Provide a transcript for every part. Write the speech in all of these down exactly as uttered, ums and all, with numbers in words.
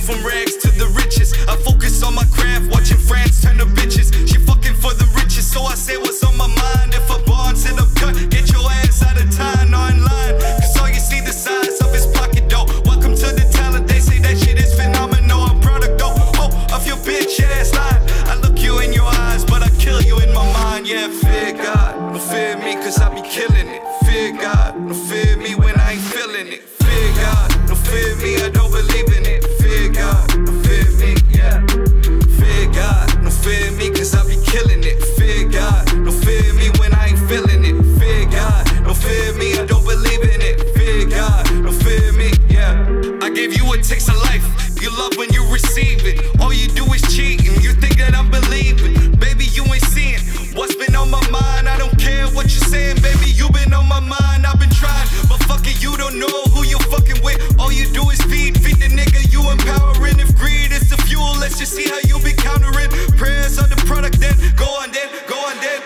from rags to the riches. I focus on my craft, watching friends turn to bitches. She fucking for the riches, so I say what's on my mind. If a bond said I'm cut, get your ass out of time online. Cause all you see the size of his pocket though. Welcome to the talent, they say that shit is phenomenal. I'm product though, oh, of your bitch ass line. I look you in your eyes, but I kill you in my mind. Yeah, fear God, don't fear me cause I be killing it. Fear God, don't fear me when I ain't feeling it. Fear God, don't fear me, I don't believe in it. Fear God, don't fear me, yeah. Fear God, don't fear me cause I be killing it. Fear God, don't fear me when I ain't feeling it. Fear God, don't fear me, I don't believe in it. Fear God, don't fear me, yeah. I gave you a taste of life, you love when you receive it. All you do is cheat and you think that I'm believing. Baby, you ain't seeing what's been on my mind. I don't care what you're saying, baby, you been on my mind. I've been trying, but fuck it, you don't know who you fucking with. All you do is feed, feed the nigga you empowering. If greed is the fuel, let's just see how you be countering. Prayers are the product, then go on then, go on then.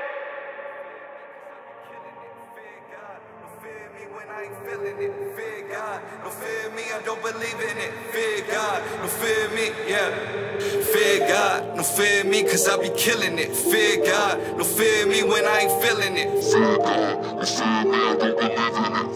Feeling it, fear God, don't fear me, I don't believe in it. Fear God, don't fear me, yeah. Fear God, don't fear me, cause I be killing it. Fear God, don't fear me when I ain't feeling it. Fear God, don't fear me, I don't believe in it.